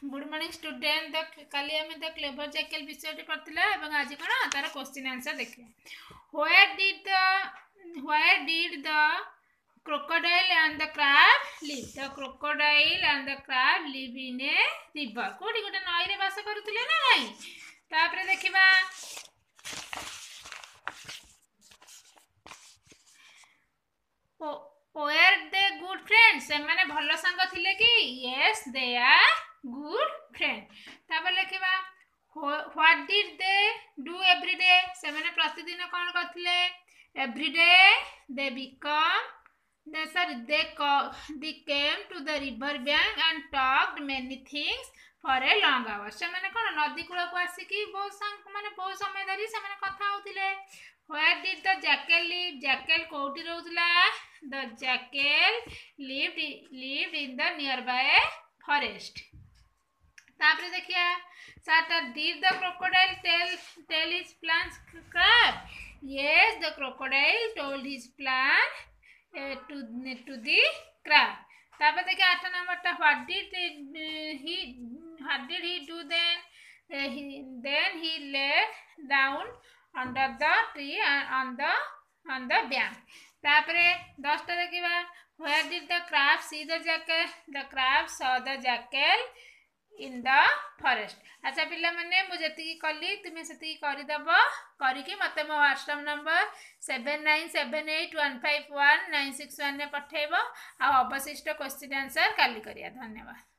Good morning student काली आम the clever Jekyll विषय पढ़ा और आज कौन तार क्वेश्चन आंसर देखिए where did the crocodile and the crab live? The crocodile and the crab live in a river. कोठी गोटे नई रे बास करुले ना भाई तापर देखिबा were they good friends? से माने भलो संग थिले कि? Yes, they are good friends. तापर लिखिबा what did they do every day? से माने प्रतिदिन कौन करथिले? Every day they they came to the river bank and talked many things for a long hour. से माने कौन नदी कूल को आसिकी बहुत समय धरी से माने कथा होतिले. Where did the jackal live? Jackal कोठी रहउतला? The jackal lived in the nearby forest. तापर देखिया साटा did the crocodile tell his plans crab? Yes, the crocodile told his plan to the crab. तापर देखिए 8 नंबर टा what did he do then? Then he lay down under the tree on the bank. तापरे 10 टा देखिबा where did the crab see the jackal? The crab saw the jackal in the forest. अच्छा पिला माने मु जति कली तुमे सति करि दबो करी कि मते मो व्हाट्सएप नंबर 7978151961 ने पठेबो आ अवशिष्ट क्वेश्चन आंसर काली करिया. धन्यवाद.